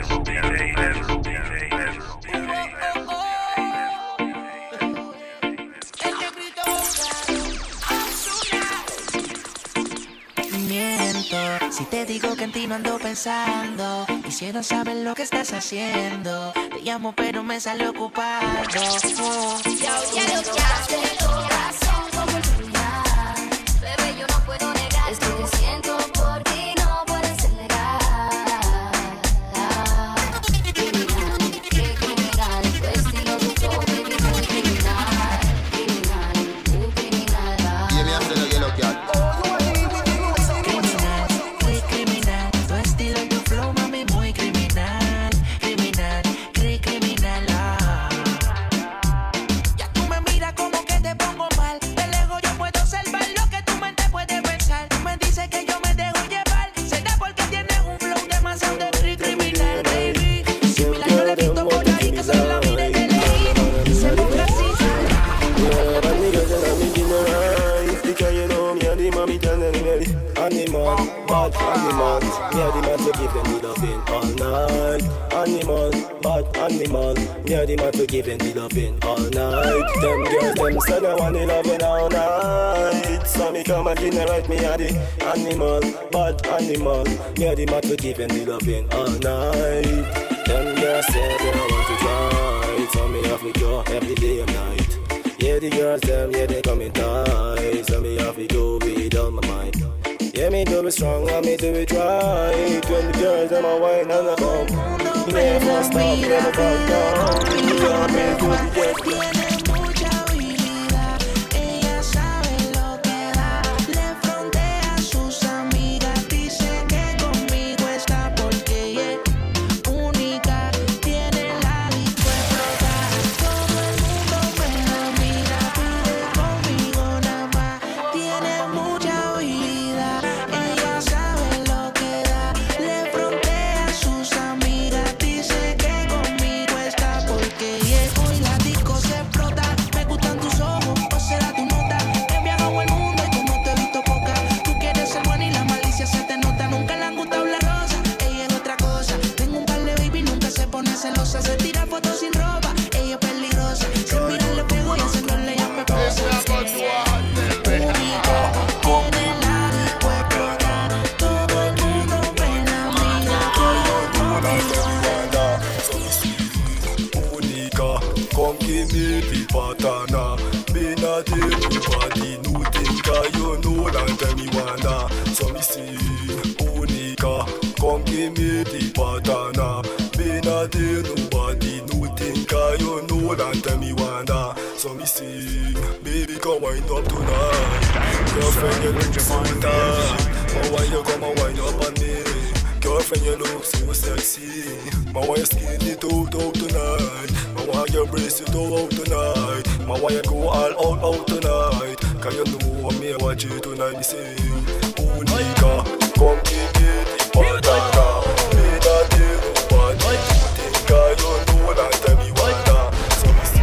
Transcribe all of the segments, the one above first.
Si te digo que en ti no ando pensando, quisiera saber lo que estás haciendo. Te llamo pero me sale ocupado. YellowCat, corazón como el puñal. Bebé, yo no puedo negar esto que siento por ti, no puedes negar. Criminal, qué criminal, tu estilo, tu flow, baby, muy criminal. Criminal, muy criminal. Y me hace la YellowCat. Bad animal, me are the man to give them the loving all night. Animal, bad animal, me are the man to give them the loving all night. Them girls, them say they want the loving all night. So me come and generate me are the animal, bad animal, me are the man to give them the loving all night. Them girls say they want to try, so me have to go every day and night. Yeah, the girls, them, yeah, they coming tight, so me have to go with all my mind. Yeah, me do it strong, and me do it right. When the girls, them a wine and a come, me never stop, never back down. Me can't make do the get. Come give me the patana. Me not tell nobody nothing, 'cause you know long time me wanna. So me sing, Monica, come give me the patana. Me not tell nobody nothing, 'cause you know long time me wanna. So me sing, baby come wind up tonight. Girlfriend you look so tight, but why you come and wind up on me? Girlfriend, you look so sexy. My why you skin it out tonight. My why you brace it out tonight. My why you go all out tonight. 'Cause you know me watch you tonight. Me say, Monica, come give me the patata. Me not tell nobody nothing, 'cause you know long time me wanna. So me say,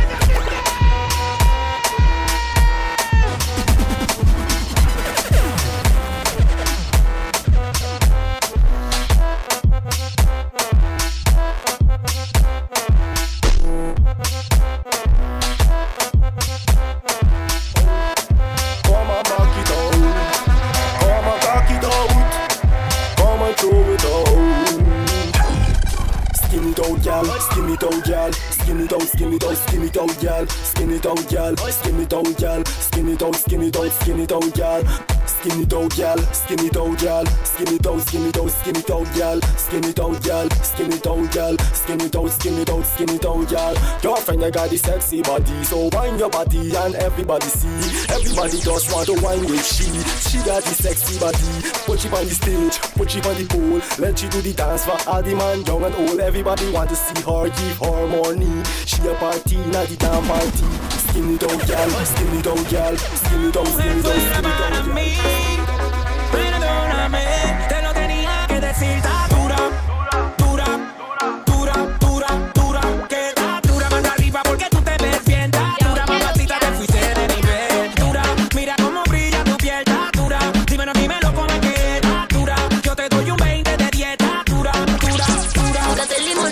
skin it out, gal. Skin it out, skin it out, skin it out, gal. Skin it out, gal. Skin it out, gal. Skin it out, skin it out, skin it out, gal. Skin it out, gal. Skin it out, gal. Skin it out, skin it out, skin it out, gal. Skin it out, gal. Skin it out, gal. Skin it out, skin it out, skin it out, gal. Girlfriend, you got the sexy body, so wine your body and everybody see. Everybody just want to wine with she. She got the sexy body. Put she on the stage, put she on the pole. Let she do the dance for all the man, young and old. Everybody want to see her, give her money. She a party, not the damn party. Skin it out, gal. Skin it out, gal. Skin it out, skin it out, skin it out, gal. Perdóname, te lo tenía que decir. Está dura, dura, dura, dura, dura. Que está dura más arriba porque tú te ves bien. Está dura, mamacita, te fuiste de nivel. Dura, mira cómo brilla tu piel. Está dura, dímelo, cómo es que está dura. Yo te doy un 20 de dieta. Dura, dura, dura. Date el limón.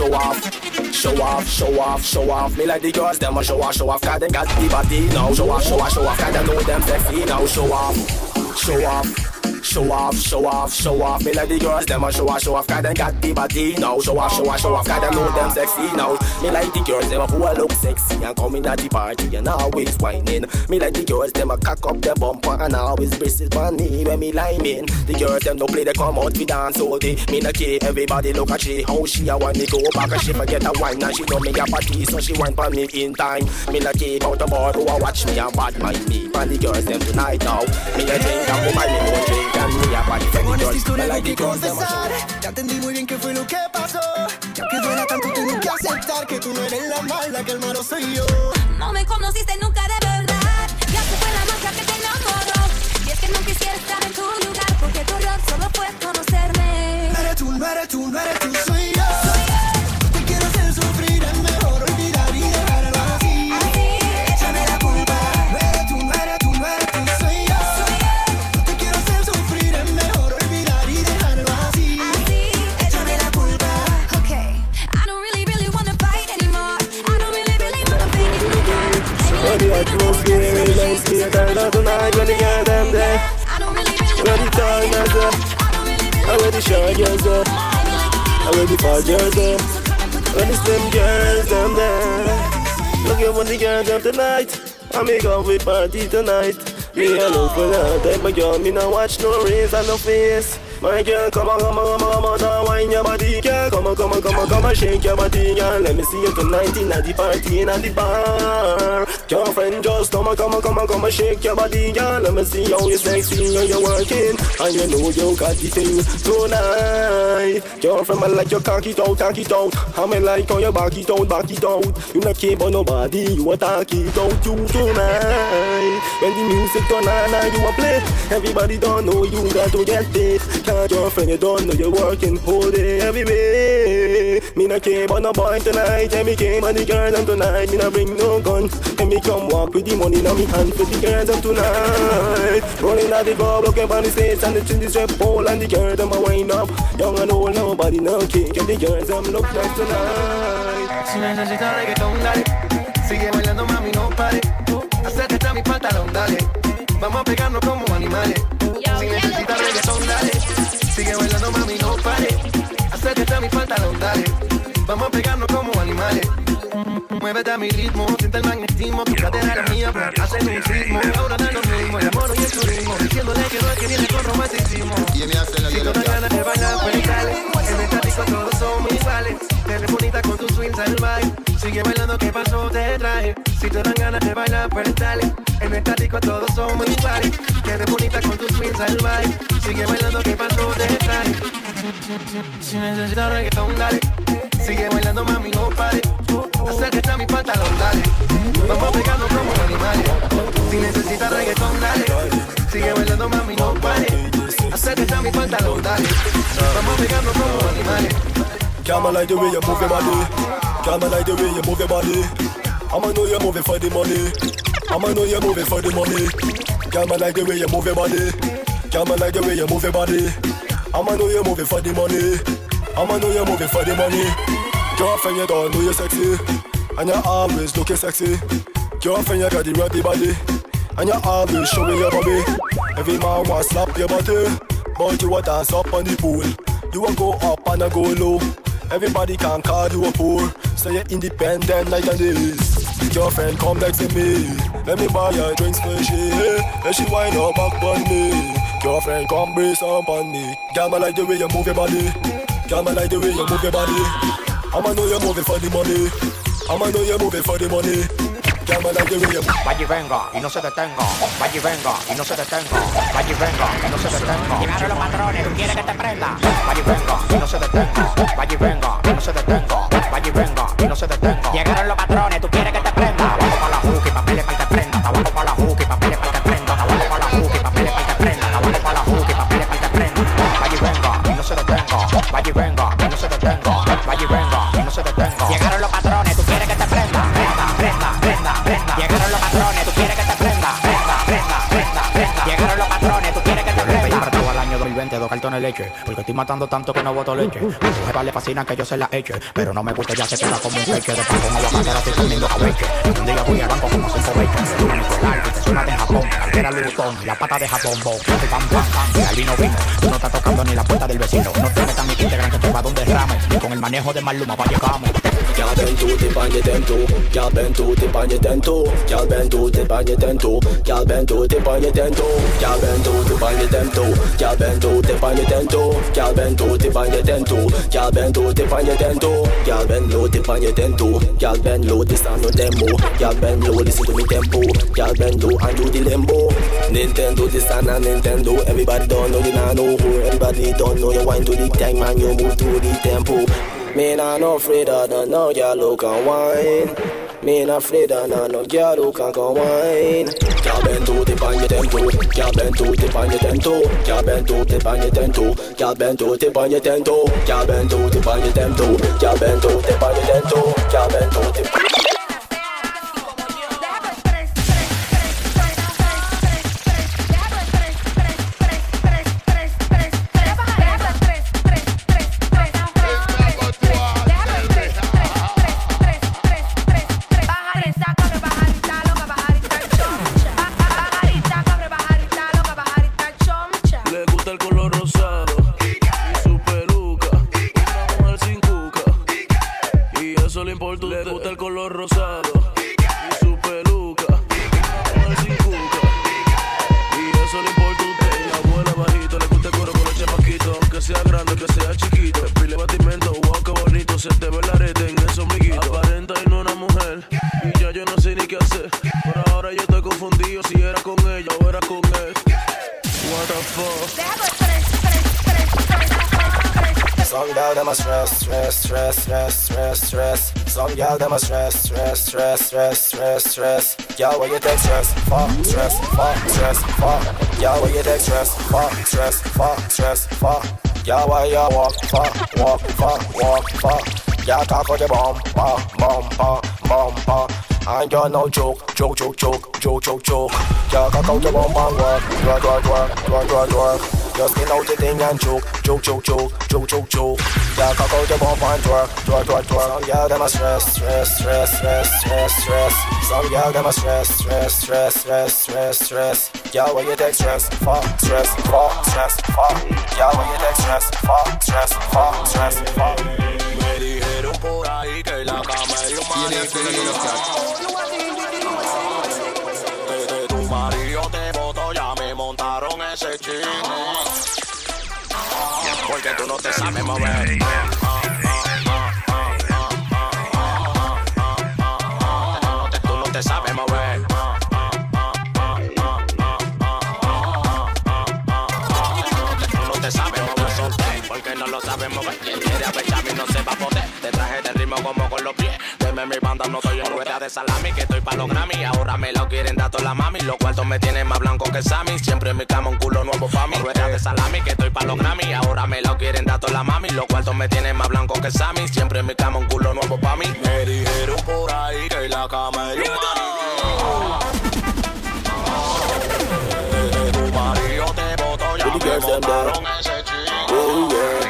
show off. Show off, show off, show off. Me like the girls, them a show off, cause them got the body now. Show off, cause I know them sexy now. Show off, show off. Show off, show off, show off. Me like the girls, them a show off, cause them got the body now. Show off, cause I know them sexy now. Me like the girls, them a who look sexy and coming at the party and always whining. Me like the girls, them a cock up their bumper and always braces on me when me liming. The girls, them don't play, they come out, we dance all day. Me no care, everybody look at she, how she a want me go back and she forget a wine and she know me a party, so she wine for me in time. Me no care about the boy who a watch me and bad mind me. And the girls, them tonight now. Me a drink and go buy me one drink. Con esta historia hay que confesar. Ya entendí muy bien qué fue lo que pasó. Y aunque duela tanto tengo que aceptar que tú no eres la mala, que el malo soy yo. No me conociste nunca de verdad. Ya se fue la magia que te enamoró. Y es que no quisiera estar en tu lugar, porque tu error solo fue conocerme. No eres tú, no eres tú, no eres tú, soy yo. Te quiero hacer sufrir, es mejor olvidar y dejarlo así. Échame la culpa. No eres tú, no eres tú, no eres tú, soy yo. Te quiero hacer sufrir, es mejor olvidar y dejarlo así. Échame la culpa. Okay, I don't really wanna fight anymore. I don't really wanna fake it no more. When the atmosphere is nice, me a turn out tonight when the girls them there. I don't really When the time is up, and when the short girls up, and when the fat girls up, when the slim girls them there. Look at when the girls up tonight, I make up with party tonight. Me alone for that type of girl, me no watch no race and no face. My girl, come on, wine your body, girl. Come on, shake your body, girl. Let me see you tonight in the party in the bar. Girlfriend, just come on, shake your body, girl. Let me see how you sexy and you're working, and you know you got the thing tonight. Girlfriend, I like your cock it out. I me like how you back it out. You not care about nobody, you attack it out you tonight. When the music turn on, you a play. Everybody don't know you got to get paid. Can't girlfriend, you don't know you're working whole day, every day. Me not care about no boy tonight. And me came on the girls and tonight. Me not bring no gun. And me come walk with the money in my hand for the girls and tonight. Rolling out the club, looking on the stage and the chin the strap pole and the girls them a wind up. Young and old, nobody no kick. And the girls them look nice tonight. Si necesitas reggaetón, dale. Sigue bailando, mami, no pare. Acércate a mi pantalón, dale. Vamos a pegarnos como animales. Si necesitas reggaetón, dale. Sigue bailando, mami, no pare. Acércate a mi pantalón, dale. Vamos a pegarnos como animales. Muévete a mi ritmo, siente el magnetismo. Tu cadera era mía, hacen un ritmo. Y ahora da lo mismo, el amor y el turismo. Diciéndole que no es que viene con romanticismo. Si tú das ganas de bailar, pues dale. En el tático todos somos iguales. Te ves bonita con tu swing salvaje. Sigue bailando, ¿qué pasó? Te traje. Si te dan ganas de bailar, pues dale. En el tático todos somos iguales. Te ves bonita con tu swing salvaje. Sigue bailando, ¿qué pasó? Te traje. Si necesitas reggaetón, dale. Sigue bailando, mami, no pare. Acércate a mi pantalón, dale. Vamos pegando como animales. Si necesitas reggaetón, dale. Sigue bailando, mami, no pare. Acércate a mi pantalón, dale. Vamos pegando como animales. Can't like the way you move your body. Can't like the way you move your body. I'ma know you move it for the money. I'ma know you move it for the money. Can't like the way you move your body. Can't like the way you move your body. I'ma know you move it for the money. I'ma know you move it for the money. Girlfriend, you don't know you're sexy, and you're always looking sexy. Girlfriend, you got the ratty body, and you're always showing your body. Every man want slap your body, but you a dance up on the pool. You a go up and a go low. Everybody can call you a poor, so you're independent like a this. Girlfriend, come next to me. Let me buy your drinks for she. Let she wind up back on me. Girlfriend, come brace up on me. Girl, I like the way you move your body. Girl, I like the way you move your body. I'ma know you move it for the money. I'ma know you move it for the money. Girl, I like the way you move. Vaya y venga y no se detenga. Vaya y venga y no se detenga. Vaya y venga y no se detenga. Llegaron los patrones, tú quieres que te prenda. Vaya y venga y no se detenga. Vaya y venga y no se detenga. Vaya y venga y no se detenga. Llegaron los patrones, tú quieres que te prenda. Abajo para la juca y papeles para que te prenda. Abajo para la juca y papeles para que te prenda. Abajo para la juca y papeles para que te prenda. Abajo para la juca y papeles para que te prenda. Vaya y venga y no se detenga. Vaya y venga y no se detenga. Vaya y venga y no se detenga. Llegaron los patrones, tú quieres que te prenda. Prenda, prenda, prenda, prenda. Llegaron los patrones, tú quieres que te prenda. Prenda, prenda, prenda, prenda. Llegaron los patrones, tú quieres que te prenda. Para todo el año 2020, 2 cartones de leche, porque estoy matando tanto que no boto leche. A su jefa le fascina que yo se la eche, pero no me gusta, ya se queda como un peche. De pan con aguacate ahora estoy comiendo cabeche. Un día voy al banco como 5 veces. Tú Nicolás, que te suena de Japón, cartera Lutón, la pata de Japón, bo, pam, pam, pam, y al vino vino. Tú no estás tocando ni la puerta del vecino. No te metas ni que integran que te va donde rame. Y con el manejo de Maluma pa' llegamos. Y'all been to the bang it them too. Y'all been to the bang it them too. Y'all been to the bang it them too. Y'all been to the bang it them too. Y'all been to the bang it them too. Y'all been to the bang it them too. Y'all been to the bang it them too. Y'all been to the bang it them too. Y'all been low the bang it them too. Y'all been low the sound of demo. Y'all been low listen to me tempo. Y'all been low and do the limbo. Nintendo the sound and Nintendo. Everybody don't know the nano. Everybody don't know you wind to the time and you move to the tempo. Me not afraid of no girl who can wine. Me not afraid of no girl who can go wine. Y'all been to the bang it them too. Y'all been to the bang it them too. Y'all been to the bang it them too. Y'all been to the bang it them too. Y'all been to the bang it them too. Y'all been to the bang it them too. Y'all been to the Le gusta el color rosado y su peluca, una mujer sin cuca, y eso le importa a usted. La abuela bajito, le gusta el coro con el chamaquito, aunque sea grande, que sea chiquito. El pile batimento, wow, qué bonito, se te ve el arete en esos miguitos. Aparenta y no una mujer, y ya yo no sé ni qué hacer. Por ahora yo estoy confundido si era con ella o era con él. What the fuck? Some girl them a stress, stress, stress, stress, stress, stress. Some girl them a stress, stress, stress, stress, stress, stress. Girl, where you take stress, fuck, stress, fuck, stress, fuck. Girl, where you take stress, fuck, stress, fuck, stress, fuck. Girl, where you walk, fuck, walk, fuck, walk, fuck. Girl, talk on your bum, bum, bum. And you're no joke, joke, joke, joke, joke, joke, joke. Girl, cock out your bum, work. Just spin out the thing and joke. Y'all cock out your bump and twerk. Some y'all them a stress. Some y'all them a stress. Y'all when you take stress, fuck. Y'all when you take stress, fuck. Me dijeron por ahí que la cama es un maniquí. Desde tu marido te botó, ya me montaron ese chino. Porque tú no te sabes mover. Tú no te sabes mover. Tú no te sabes mover, solté, porque no lo sabes mover. Quien quiere apechar a mí no se va a poder. Te traje de ritmo como con los pies. Deme mi banda, no estoy en rueda de salami, que estoy pa' los Grammy. Ahora me lo quieren dar toda la mami. Los cuartos me tienen más blanco que Sammy. Siempre en mi cama un culo nuevo pa' mí. Rueda de salami, que estoy pa' los Grammy. Ahora me lo quieren dar toda la mami. Los cuartos me tienen más blanco que Sammy. Siempre en mi cama un culo nuevo pa' mí. Me dijeron por ahí que la cama es un tu marido te botó, ya me montaron ese chico.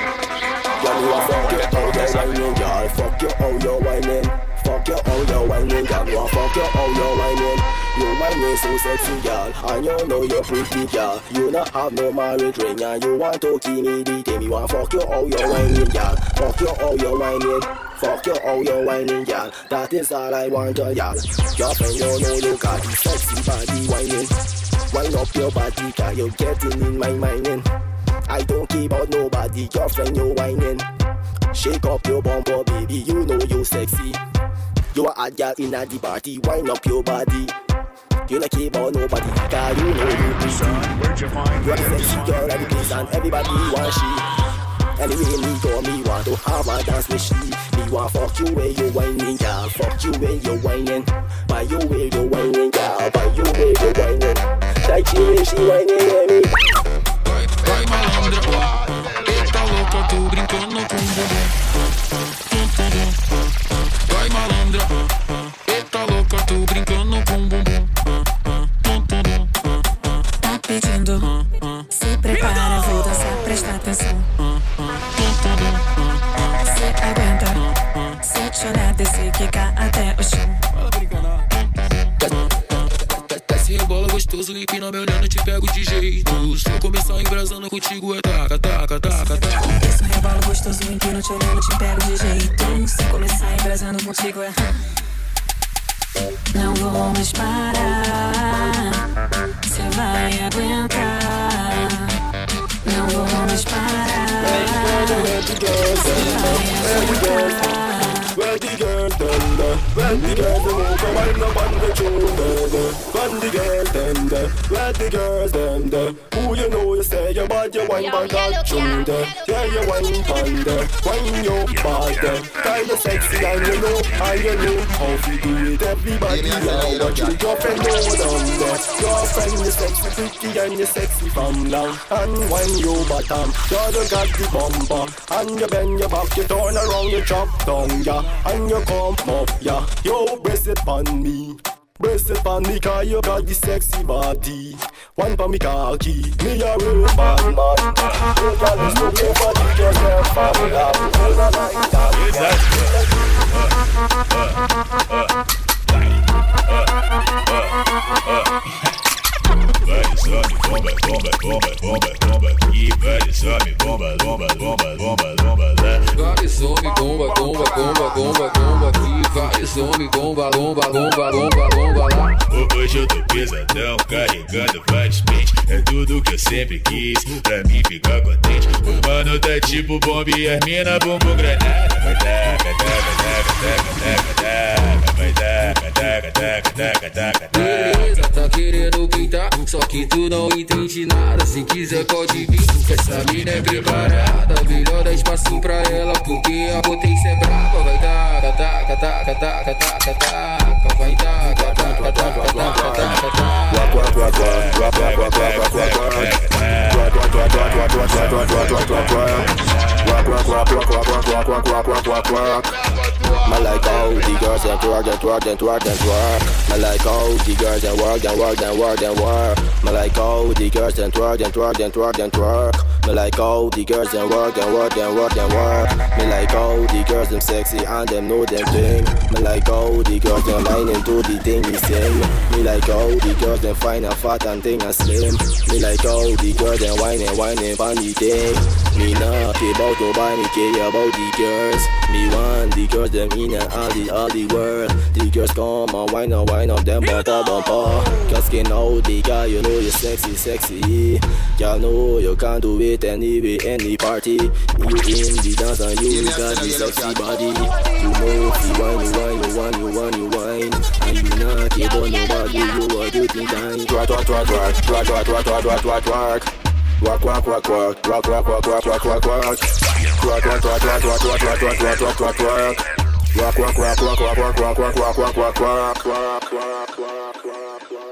Fuck you, how you're whining. Fuck you, how you're whining, girl. You fuck you, how you're whining. You whining so sexy, girl. And you know you're pretty, girl. You not have no marriage ring, and you want to give me the thing. You want fuck you, how you're whining, girl. Fuck you, how you're whining. Fuck you, how you're whining, girl. That is all I want, girl. Your friend, you know you got the sexy body whining. Wind up your body, cause you're getting in my minding. I don't care about nobody, your friend, you whining. Shake up your bumper, baby, you know you sexy. You a hot girl in a the party, wind up your body. You not care about nobody, cause you know you pretty. You a sexy girl at the place and everybody want she. Anyway, me go, me want to have a dance with she. Me want fuck you where you whining, girl. Fuck you where you whining. By you where you whining, girl. By you where you whining. Like she whining, yeah, me. Vai malandra, tá louca, tô brincando com bumbum. Vai malandra, tá louca, tô brincando com bumbum. Tá pedindo, se prepara, vou dançar, presta chorar, descer, quicar até o chão. Desce, rebola gostoso, empina me olhando, te pego de jeito. Se eu começar embrasando contigo é taca, taca, taca, taca. Desce, rebola gostoso, empina te olhando, te pego de jeito. Se começar embrasando contigo é... Não vou mais parar, cê vai aguentar. Não vou mais parar, cê vai aguentar. Where the girls them there? Where the girls them over? Wind up on the tune there. When the girls them there? Where the girls them there? Who you know you say you bad, you wine by that tune there. Yeah, you wine on there, wine your bad there. Kinda sexy and you know how to do it. Everybody now watch your girlfriend know them there. Girlfriend is sexy, pretty and you sexy from now. And wine your bottom, you don't got the bumper. And you bend your back, you turn around, you chop down, yeah. And you come up, yeah. Yo, brace it on me. Brace it on me, cause you got the sexy body. One for me khaki, me a real bad man. You got this to me, but you just can't find out. You not like that. Vai, sobe, bomba, bomba, bomba, bomba, bomba aqui. Vai, sobe, bomba, bomba, bomba, bomba, bomba lá. Vai, sobe, bomba, bomba, bomba, bomba, bomba aqui. Vai, sobe, bomba, bomba, bomba, bomba, bomba lá. Hoje eu tô pesadão, carregando vários pentes. É tudo que eu sempre quis, pra mim ficar contente. O mano tá tipo bomba e as mina bumbum granada. Vai taca, taca, taca, taca, taca, vai taca, taca, taca, taca, taca, taca. Beleza, tá querendo pintar, só que tu não entende nada. Se quiser pode vir, que essa mina é preparada. Melhor dar espacinho pra ela, porque a potência é brava. Vai taca, taca, taca, taca, taca, taca. Vai taca, taca, taca, taca, taca, I like how the girls and twerk and twerk and twerk and twerk. I like how the girls and work and work and work and work. I like how the girls and twerk and twerk and twerk and twerk. I like how the girls and work and work and work and work. I like how the girls them sexy and them know them thing. I like how the girls them lining to the thing we sing. Me like how the girls them fine and fat and thing and slim. Me like how the girls them whining on the thing. Me not care about nobody, care about the girls. Me want the girls them in and all the world. The girls come and wine up them bumper. Cause skin out the guy, you know you're sexy. Y'all know you can do it anyway, any party. You in the dance and you got the sexy body. You know if you whine. And you not care about nobody, you are doing time. Twerk. Work, work, work, work, work, work, work, work, work, work, work. Work, work, work, work, work, work, work, work, work, work, work, work. Work, work, work, work, work, work, work, work, work, work, work, work, work, work, work, work.